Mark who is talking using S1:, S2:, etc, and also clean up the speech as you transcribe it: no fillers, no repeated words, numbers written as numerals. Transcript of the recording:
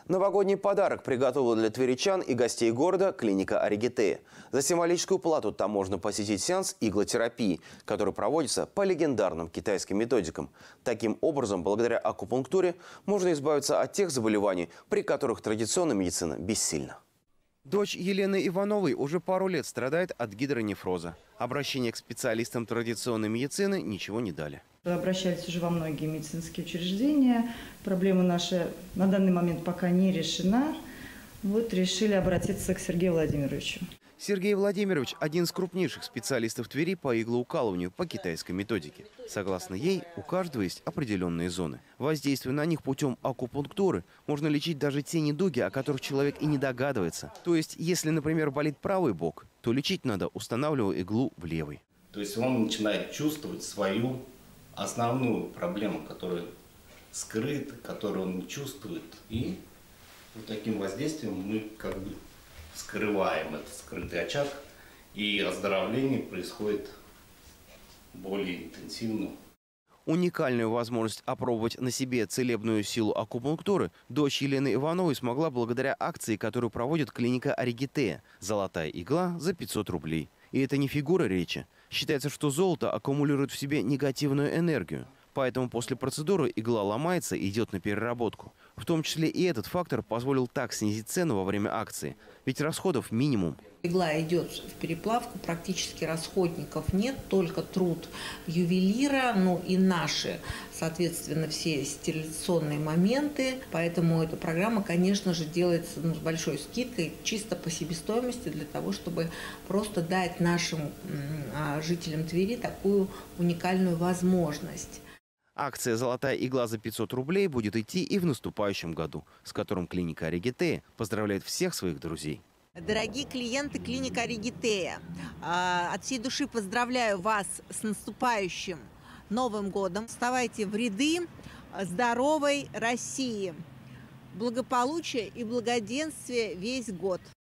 S1: Новогодний подарок приготовила для тверичан и гостей города клиника Аригитея. За символическую плату там можно посетить сеанс иглотерапии, который проводится по легендарным китайским методикам. Таким образом, благодаря акупунктуре можно избавиться от тех заболеваний, при которых традиционная медицина бессильна. Дочь Елены Ивановой уже пару лет страдает от гидронефроза. Обращение к специалистам традиционной медицины ничего не дали.
S2: Обращались уже во многие медицинские учреждения. Проблема наша на данный момент пока не решена. Вот решили обратиться к Сергею Владимировичу.
S1: Сергей Владимирович – один из крупнейших специалистов Твери по иглоукалыванию по китайской методике. Согласно ей, у каждого есть определенные зоны. Воздействуя на них путем акупунктуры, можно лечить даже те недуги, о которых человек и не догадывается. То есть, если, например, болит правый бок, то лечить надо, устанавливая иглу в левый.
S3: То есть он начинает чувствовать свою основную проблему, которая скрыта, которую он не чувствует. И вот таким воздействием мы как бы скрываем этот скрытый очаг, и оздоровление происходит более интенсивно.
S1: Уникальную возможность опробовать на себе целебную силу акупунктуры дочь Елены Ивановой смогла благодаря акции, которую проводит клиника Аригитея. Золотая игла за 500 рублей. И это не фигура речи. Считается, что золото аккумулирует в себе негативную энергию. Поэтому после процедуры игла ломается и идет на переработку. В том числе и этот фактор позволил так снизить цену во время акции. Ведь расходов минимум.
S4: Игла идет в переплавку, практически расходников нет, только труд ювелира, ну и наши, соответственно, все стерилизационные моменты. Поэтому эта программа, конечно же, делается с большой скидкой, чисто по себестоимости, для того, чтобы просто дать нашим жителям Твери такую уникальную возможность.
S1: Акция «Золотая игла за 500 рублей» будет идти и в наступающем году, с которым клиника Аригитея поздравляет всех своих друзей.
S5: Дорогие клиенты клиники Аригитея, от всей души поздравляю вас с наступающим Новым годом. Вставайте в ряды здоровой России. Благополучия и благоденствия весь год.